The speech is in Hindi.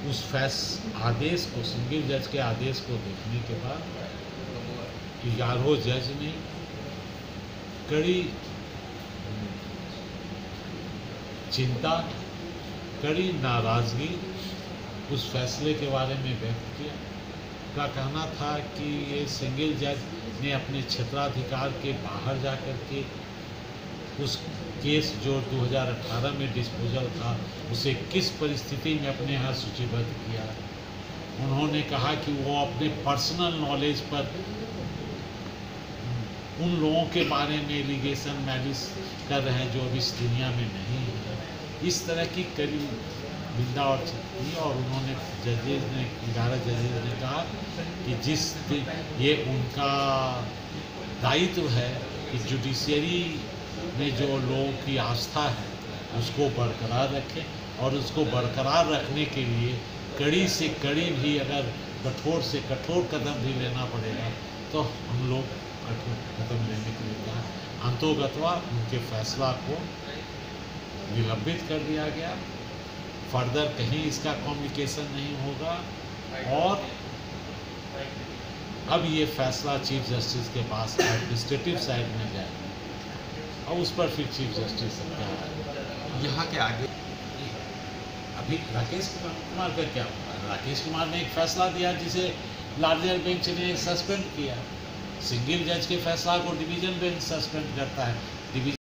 उस आदेश को, सिंगल जज के आदेश को देखने के बाद 11 जज ने कड़ी चिंता, कड़ी नाराज़गी उस फैसले के बारे में व्यक्त किया। का कहना था कि ये सिंगल जज ने अपने क्षेत्राधिकार के बाहर जाकर के उस केस जो 2018 में डिस्पोजल था उसे किस परिस्थिति में अपने यहाँ सूचीबद्ध किया। उन्होंने कहा कि वो अपने पर्सनल नॉलेज पर उन लोगों के बारे में एलिगेशन मैलिस कर रहे हैं जो अब इस दुनिया में नहीं है। इस तरह की कड़ी निंदा और की, और उन्होंने 11 जजेज ने कहा कि जिस ये उनका दायित्व है कि जुडिशरी में जो लोगों की आस्था है उसको बरकरार रखें, और उसको बरकरार रखने के लिए कड़ी से कड़ी भी, अगर कठोर से कठोर कदम भी लेना पड़ेगा तो हम लोग कठोर कदम लेने के लिए कहा। अंतोगत्वा उनके फैसला को निलंबित कर दिया गया। फर्दर कहीं इसका कम्युनिकेशन नहीं होगा, और अब ये फैसला चीफ जस्टिस के पास एडमिनिस्ट्रेटिव साइड में जाएगा, और उस पर फिर चीफ जस्टिस क्या है यहाँ के आगे। अभी राकेश कुमार का क्या हुआ? राकेश कुमार ने एक फैसला दिया जिसे लार्जर बेंच ने सस्पेंड किया। सिंगल जज के फैसला को डिवीजन बेंच सस्पेंड करता है। डिवीजन